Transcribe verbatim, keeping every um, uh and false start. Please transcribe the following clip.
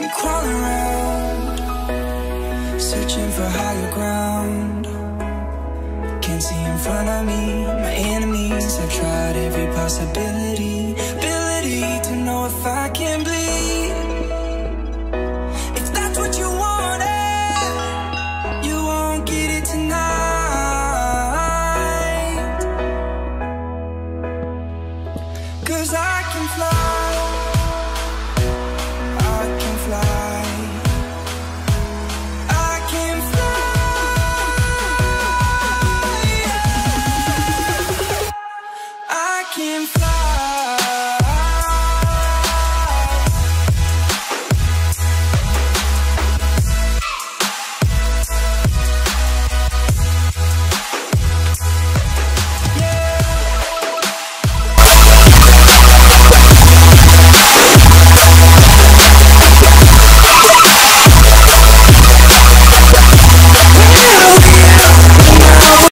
crawling around, searching for higher ground. Can't see in front of me, my enemies. I've tried every possibility, ability to know if I can bleed. If that's what you wanted, you won't get it tonight. 'Cause I can fly.